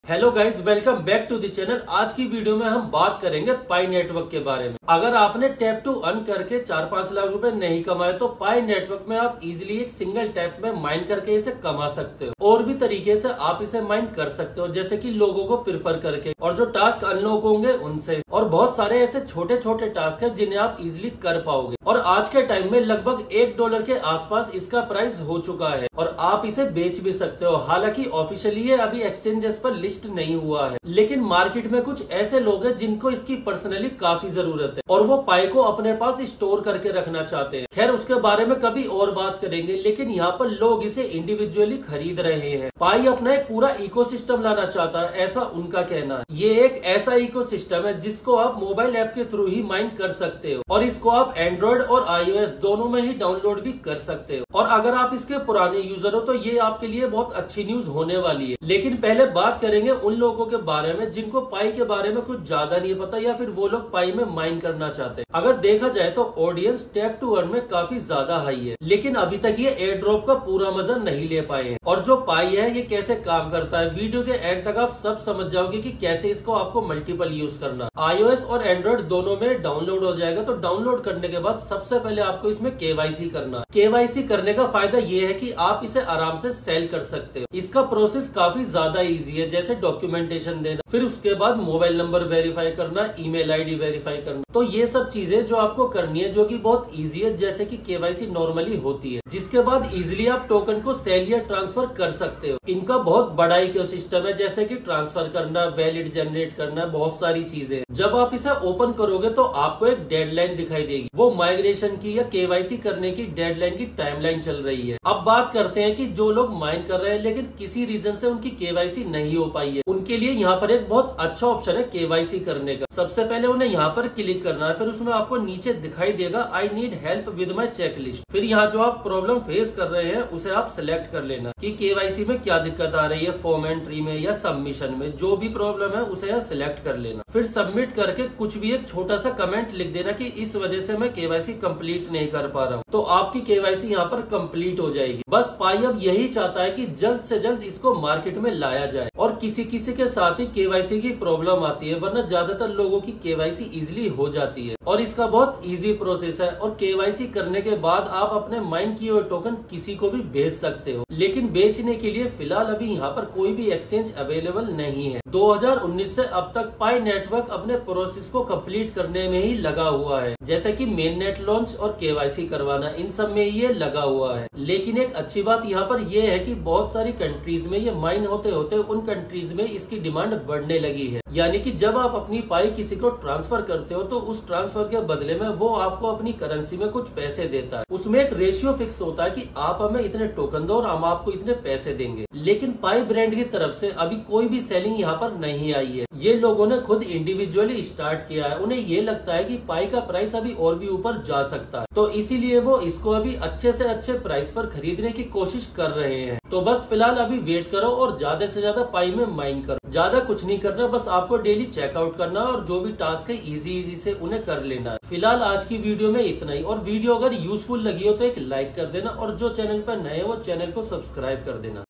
Hello guys, welcome back to the channel. आज की video में हम बात करेंगे पाई नेटवर्क के बारे में। अगर आपने टैप टू अर्न करके 4-5 लाख रुपए नहीं कमाए तो पाई नेटवर्क में आप इजीली एक सिंगल टैप में माइन करके इसे कमा सकते हो। और भी तरीके से आप इसे माइन कर सकते हो, जैसे कि लोगों को प्रिफर करके और जो टास्क अनलॉक होंगे उनसे, और बहुत सारे ऐसे छोटे छोटे टास्क है जिन्हें आप इजिली कर पाओगे। और आज के टाइम में लगभग $1 के आसपास इसका प्राइस हो चुका है और आप इसे बेच भी सकते हो। हालांकि ऑफिशियली ये अभी एक्सचेंजेस पर लिस्ट नहीं हुआ है, लेकिन मार्केट में कुछ ऐसे लोग हैं जिनको इसकी पर्सनली काफी जरूरत है और वो पाई को अपने पास स्टोर करके रखना चाहते हैं। खैर, उसके बारे में कभी और बात करेंगे, लेकिन यहाँ पर लोग इसे इंडिविजुअली खरीद रहे हैं। पाई अपना एक पूरा इकोसिस्टम लाना चाहता है, ऐसा उनका कहना है। ये एक ऐसा इकोसिस्टम है जिसको आप मोबाइल ऐप के थ्रू ही माइन कर सकते हो और इसको आप एंड्रॉइड और iOS दोनों में ही डाउनलोड भी कर सकते हो। और अगर आप इसके पुराने यूजर हो तो ये आपके लिए बहुत अच्छी न्यूज होने वाली है। लेकिन पहले बात करेंगे उन लोगों के बारे में जिनको पाई के बारे में कुछ ज्यादा नहीं पता या फिर वो लोग पाई में माइन करना चाहते हैं। अगर देखा जाए तो ऑडियंस टैप टू अर्न में काफी ज्यादा हाई है, लेकिन अभी तक ये एयर ड्रॉप का पूरा मजा नहीं ले पाए हैं। और जो पाई है ये कैसे काम करता है, वीडियो के एंड तक आप सब समझ जाओगे कि कैसे इसको आपको मल्टीपल यूज करना। iOS और एंड्रॉइड दोनों में डाउनलोड हो जाएगा। तो डाउनलोड करने के बाद सबसे पहले आपको इसमें KYC करना। KYC करने का फायदा ये है कि आप इसे आराम से सेल कर सकते हो। इसका प्रोसेस काफी ज्यादा इजी है, जैसे डॉक्यूमेंटेशन देना, फिर उसके बाद मोबाइल नंबर वेरीफाई करना, ईमेल आईडी वेरीफाई करना। तो ये सब चीजें जो आपको करनी है, जो कि बहुत इजी है, जैसे कि KYC नॉर्मली होती है। जिसके बाद इजीली आप टोकन को सेल या ट्रांसफर कर सकते हो। इनका बहुत बड़ा इकोसिस्टम है, जैसे कि ट्रांसफर करना, वैलिड जनरेट करना, बहुत सारी चीजें। जब आप इसे ओपन करोगे तो आपको एक डेडलाइन दिखाई देगी। वो माइग्रेशन की या KYC करने की डेडलाइन की टाइमलाइन चल रही है। अब बात करते हैं कि जो लोग माइन कर रहे हैं लेकिन किसी रीजन से उनकी KYC नहीं हो पाई है, उनके लिए यहाँ पर एक बहुत अच्छा ऑप्शन है KYC करने का। सबसे पहले उन्हें यहाँ पर क्लिक करना है, फिर उसमें आपको नीचे दिखाई देगा I need help with my checklist. फिर यहाँ जो आप प्रॉब्लम फेस कर रहे हैं उसे आप सिलेक्ट कर लेना कि KYC में क्या दिक्कत आ रही है, फॉर्म एंट्री में या सबमिशन में। जो भी प्रॉब्लम है उसे यहाँ सिलेक्ट कर लेना। फिर सबमिट करके कुछ भी एक छोटा सा कमेंट लिख देना कि इस वजह से मैं KYC कंप्लीट नहीं कर पा रहा हूँ, तो आपकी KYC यहाँ पर कंप्लीट हो जाएगी। बस पाई अब यही चाहता है कि जल्द से जल्द इसको मार्केट में लाया जाए। और किसी किसी के साथ ही KYC की प्रॉब्लम आती है, वरना ज्यादातर लोगों की KYC इजिली हो जाती है। और इसका बहुत इजी प्रोसेस है। और KYC करने के बाद आप अपने माइन किए हुए टोकन किसी को भी भेज सकते हो, लेकिन बेचने के लिए फिलहाल अभी यहाँ पर कोई भी एक्सचेंज अवेलेबल नहीं है। 2019 से अब तक पाई नेटवर्क अपने प्रोसेस को कंप्लीट करने में ही लगा हुआ है, जैसे कि मेन नेट लॉन्च और KYC करवाना, इन सब में ये लगा हुआ है। लेकिन एक अच्छी बात यहाँ पर यह है कि बहुत सारी कंट्रीज में ये माइन होते होते उन कंट्रीज में इसकी डिमांड बढ़ने लगी है। यानी कि जब आप अपनी पाई किसी को ट्रांसफर करते हो तो उस ट्रांसफर के बदले में वो आपको अपनी करेंसी में कुछ पैसे देता है। उसमें एक रेशियो फिक्स होता है कि आप हमें इतने टोकन दो और हम आपको इतने पैसे देंगे। लेकिन पाई ब्रांड की तरफ से अभी कोई भी सेलिंग यहाँ पर नहीं आई है। ये लोगों ने खुद इंडिविजुअली स्टार्ट किया है। उन्हें ये लगता है कि पाई का प्राइस अभी और भी ऊपर जा सकता है, तो इसीलिए वो इसको अभी अच्छे से अच्छे प्राइस पर खरीदने की कोशिश कर रहे हैं। तो बस फिलहाल अभी वेट करो और ज्यादा से ज्यादा पाई में माइन करो। ज्यादा कुछ नहीं करना, बस आपको डेली चेकआउट करना और जो भी टास्क है इजी से उन्हें कर लेना है। फिलहाल आज की वीडियो में इतना ही। और वीडियो अगर यूजफुल लगी हो तो एक लाइक कर देना और जो चैनल पर नए हो वो चैनल को सब्सक्राइब कर देना।